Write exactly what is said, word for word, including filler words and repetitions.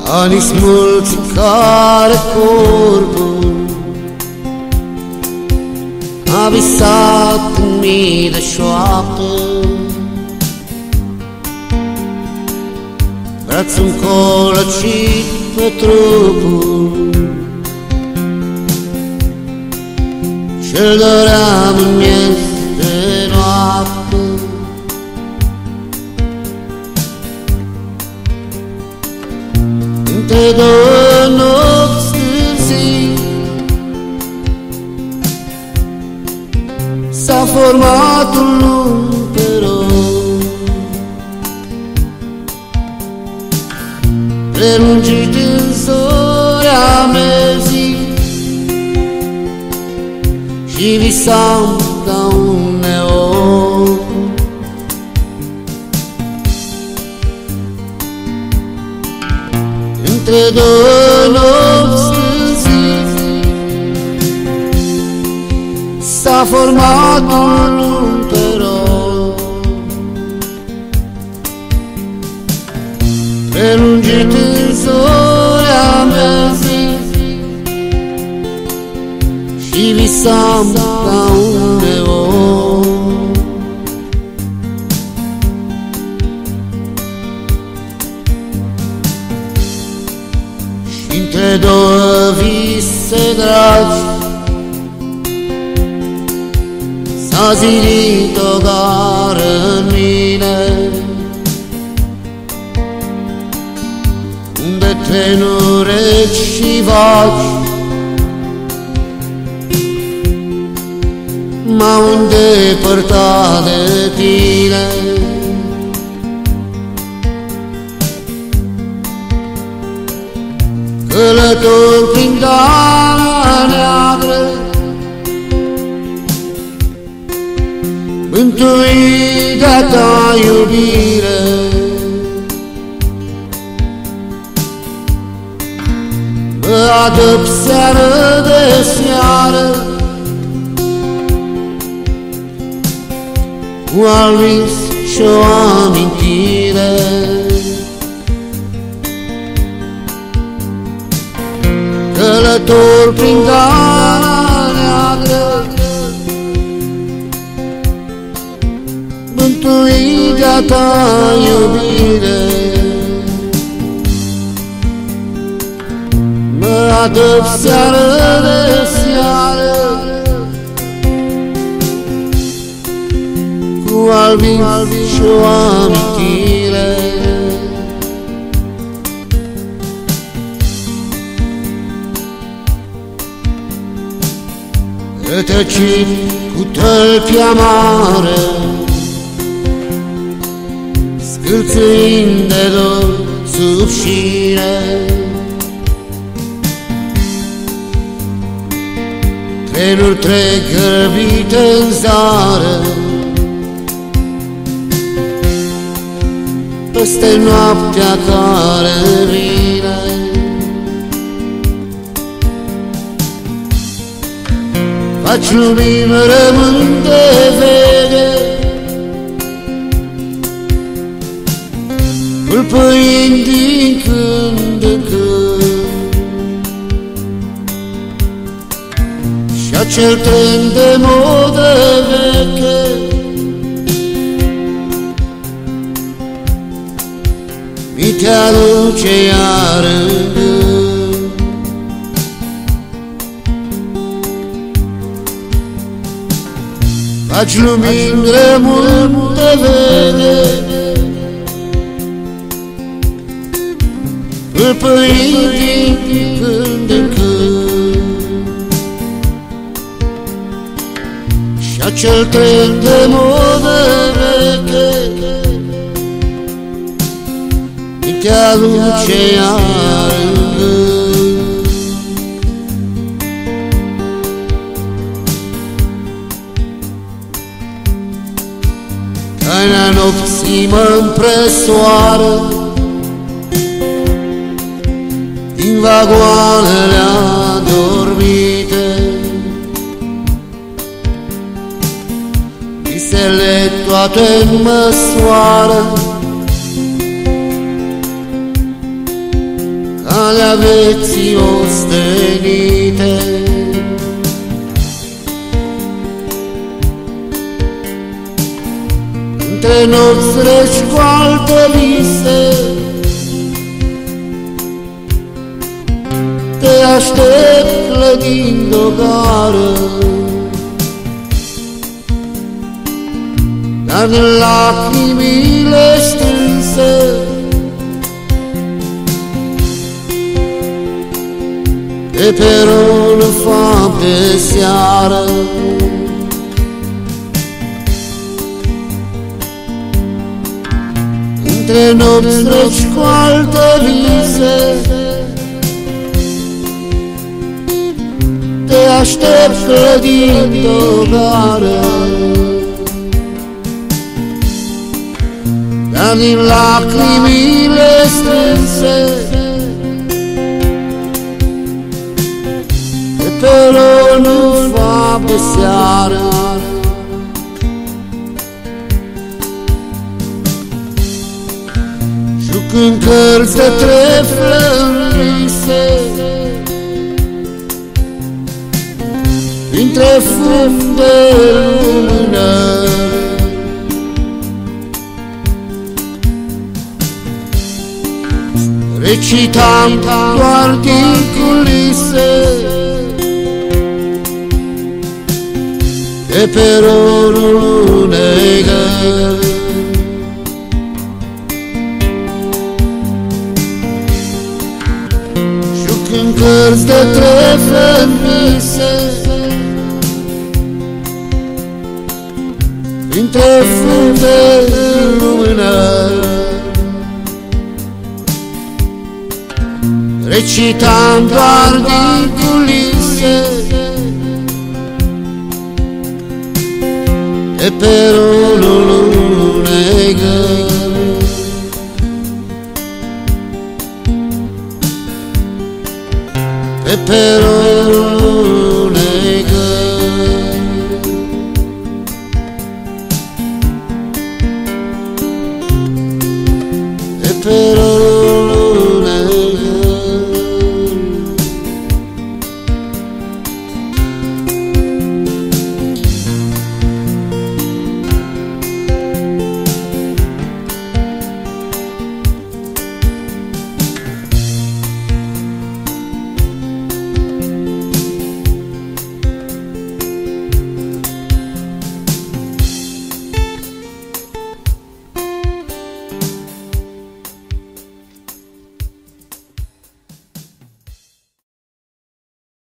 ani smulți care corpul a visat în mii de șoaptă, brațul încolăcit pe trupul ce-l doream în miez de noapte. Între două nopți târzii s-a format un lung peron, prelungit în zori amezii, și visam ca un neon. Între două nopți târzii s-a format un lung peron, prelungit în zori amezii, și visam ca un neon. Și între două vise dragi s-a zidit o gară în mine, unde trenuri reci și vagi m-au îndepărtat de tine. Călător prin Dana neagră, mântuit de-a ta iubire, mă adăp seară de seară cu al vis și-o amintire. Călător prin Dana neagră, mântuit de-a ta iubire, mă adăp seară de seară cu al vis și-o amintire. Rătăcit cu tălpi amare, scâlțâind de dor sub șire, trenuri trec grăbite în zară, peste noaptea care vine. Faci lumini, rămân de vede, pâlpâind din când în când, și acel tren de modă veche mi te aduce iar în gând. Faci lumini, rămân de vede, pâlpâind din când în când, și acel tren de modă veche mi te aduce iar în gând. Taina nopții mă împresoară din vagoanele adormite, visele toate măsoară vieții ostenite. Între nopți reci cu alte vise te aștept clădind o gară, dar din lacrimile strânse pe peron fapt de seară. Între nopți reci cu alte vise te aștept clădind o gară, dar din lacrimile strânse pe peronul fapt de seară. Jucând cărți de treflă învise printre fum de lumină, recitam doar din culise pe peronul unei gări. Jucând cărți de treflă învise printre fum de lumină, recitam doar din culise pe peronul unei gări. Pe peronul